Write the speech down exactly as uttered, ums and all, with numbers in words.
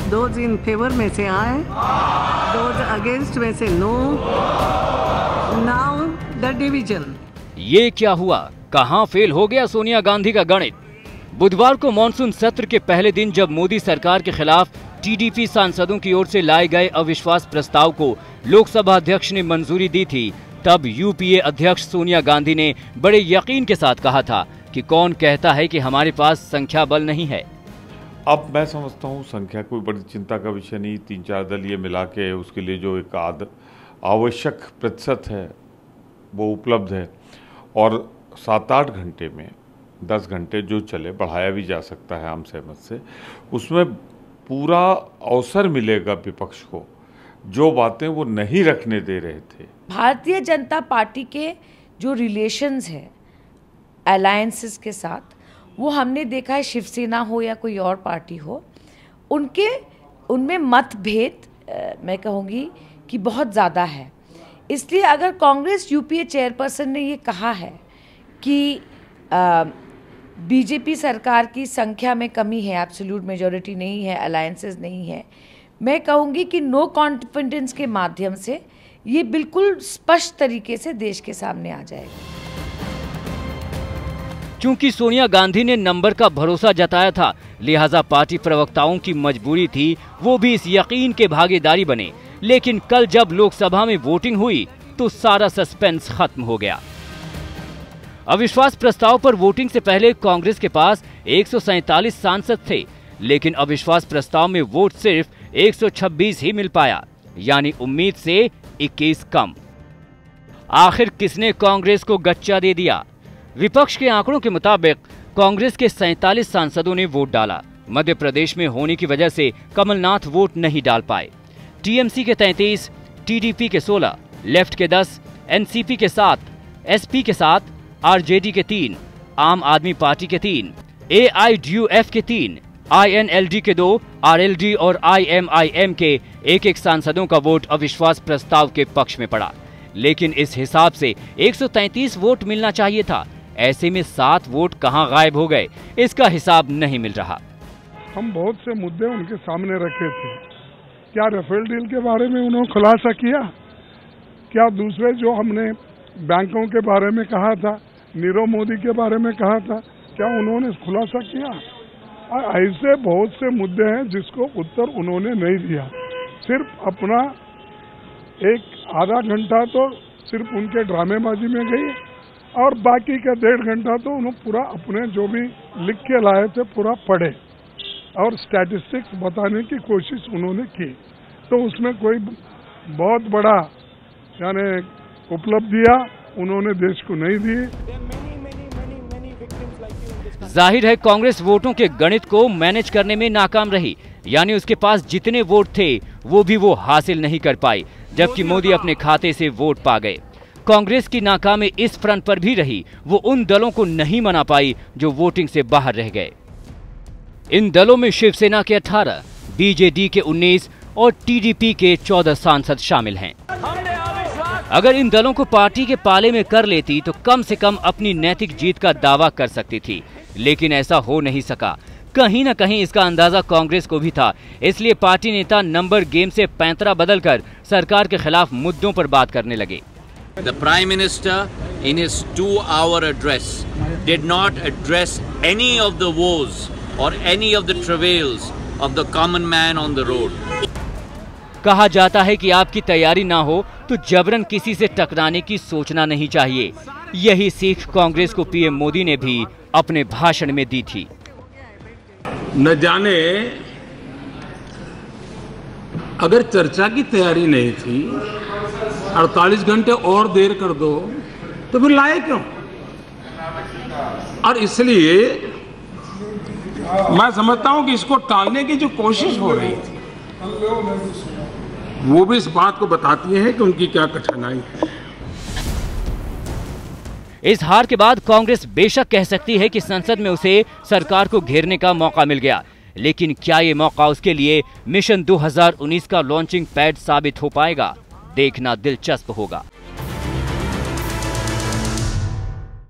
Those in favour में से आए, दोज अगेंस्ट में से नो। Now the division. ये क्या हुआ? कहां फेल हो गया सोनिया गांधी का गणित? बुधवार को मॉनसून सत्र के पहले दिन जब मोदी सरकार के खिलाफ टीडीपी सांसदों की ओर से लाए गए अविश्वास प्रस्ताव को लोकसभा अध्यक्ष ने मंजूरी दी थी, तब यूपीए अध्यक्ष सोनिया गांधी ने बड़े यकीन के साथ कहा था कि कौन कहता है कि हमारे पास संख्या बल नहीं है। अब मैं समझता हूँ संख्या कोई बड़ी चिंता का विषय नहीं। तीन चार दल ये मिला के उसके लिए जो एक आद आवश्यक प्रतिशत है वो उपलब्ध है, और सात आठ घंटे में दस घंटे जो चले बढ़ाया भी जा सकता है आम सहमत से। उसमें पूरा अवसर मिलेगा विपक्ष को जो बातें वो नहीं रखने दे रहे थे। भारतीय जनता पार्टी के जो रिलेशंस हैं अलायंसेस के साथ, वो हमने देखा है, शिवसेना हो या कोई और पार्टी हो, उनके उनमें मतभेद मैं कहूँगी कि बहुत ज़्यादा है। इसलिए अगर कांग्रेस यूपीए चेयरपर्सन ने ये कहा है कि बीजेपी सरकार की संख्या में कमी है, एब्सोल्यूट मेजॉरिटी नहीं है, अलायंसेस नहीं है, मैं कहूँगी कि नो कॉन्फिडेंस के माध्यम से ये बिल्कुल स्पष्ट तरीके से देश के सामने आ जाएगा। क्योंकि सोनिया गांधी ने नंबर का भरोसा जताया था, लिहाजा पार्टी प्रवक्ताओं की मजबूरी थी वो भी इस यकीन के भागीदारी बने। लेकिन कल जब लोकसभा में वोटिंग हुई तो सारा सस्पेंस खत्म हो गया। अविश्वास प्रस्ताव पर वोटिंग से पहले कांग्रेस के पास एक सौ सैंतालीस सांसद थे, लेकिन अविश्वास प्रस्ताव में वोट सिर्फ एक सौ छब्बीस ही मिल पाया, यानी उम्मीद से इक्कीस कम। आखिर किसने कांग्रेस को गच्चा दे दिया? विपक्ष के आंकड़ों के मुताबिक कांग्रेस के सैंतालीस सांसदों ने वोट डाला। मध्य प्रदेश में होने की वजह से कमलनाथ वोट नहीं डाल पाए। टीएमसी के तैंतीस, टीडीपी के सोलह, लेफ्ट के दस, एनसीपी के सात, एसपी के सात, आरजेडी के तीन, आम आदमी पार्टी के तीन, एआईडीयूएफ के तीन, आईएनएलडी के दो, आरएलडी और आईएमआईएम के एक एक सांसदों का वोट अविश्वास प्रस्ताव के पक्ष में पड़ा। लेकिन इस हिसाब से एक सौ तैंतीस वोट मिलना चाहिए था। ऐसे में सात वोट कहां गायब हो गए, इसका हिसाब नहीं मिल रहा। हम बहुत से मुद्दे उनके सामने रखे थे। क्या राफेल डील के बारे में उन्होंने खुलासा किया? क्या दूसरे जो हमने बैंकों के बारे में कहा था, नीरव मोदी के बारे में कहा था, क्या उन्होंने खुलासा किया? ऐसे बहुत से मुद्दे हैं जिसको उत्तर उन्होंने नहीं दिया। सिर्फ अपना एक आधा घंटा तो सिर्फ उनके ड्रामेबाजी में गई, और बाकी का डेढ़ घंटा तो उन्होंने पूरा अपने जो भी लिख के लाए थे पूरा पढ़े और स्टैटिस्टिक्स बताने की कोशिश उन्होंने की। तो उसमें कोई बहुत बड़ा यानी उपलब्धियां उन्होंने देश को नहीं दी। जाहिर है कांग्रेस वोटों के गणित को मैनेज करने में नाकाम रही, यानी उसके पास जितने वोट थे वो भी वो हासिल नहीं कर पाई, जबकि मोदी अपने खाते से वोट पा गए। कांग्रेस की नाकामी इस फ्रंट पर भी रही, वो उन दलों को नहीं मना पाई जो वोटिंग से बाहर रह गए। इन दलों में शिवसेना के अठारह, बीजेडी के उन्नीस और टीडीपी के चौदह सांसद शामिल हैं। अगर इन दलों को पार्टी के पाले में कर लेती तो कम से कम अपनी नैतिक जीत का दावा कर सकती थी, लेकिन ऐसा हो नहीं सका। कहीं न कहीं इसका अंदाजा कांग्रेस को भी था, इसलिए पार्टी नेता नंबर गेम से पैंतरा बदलकर सरकार के खिलाफ मुद्दों पर बात करने लगे। The Prime Minister, in his two-hour address, did not address any of the woes or any of the travails of the common man on the road. कहा जाता है कि आपकी तैयारी ना हो तो जबरन किसी से टकराने की सोचना नहीं चाहिए। यही सीख कांग्रेस को पीएम मोदी ने भी अपने भाषण में दी थी। न जाने अगर चर्चा की तैयारी नहीं थी, अड़तालीस घंटे और देर कर दो तो फिर लाए क्यों? और इसलिए मैं समझता हूं कि इसको टालने की जो कोशिश हो रही थी वो भी इस बात को बताती है कि उनकी क्या कठिनाई है। इस हार के बाद कांग्रेस बेशक कह सकती है कि संसद में उसे सरकार को घेरने का मौका मिल गया, लेकिन क्या ये मौका उसके लिए मिशन दो हज़ार उन्नीस का लॉन्चिंग पैड साबित हो पाएगा? देखना दिलचस्प होगा।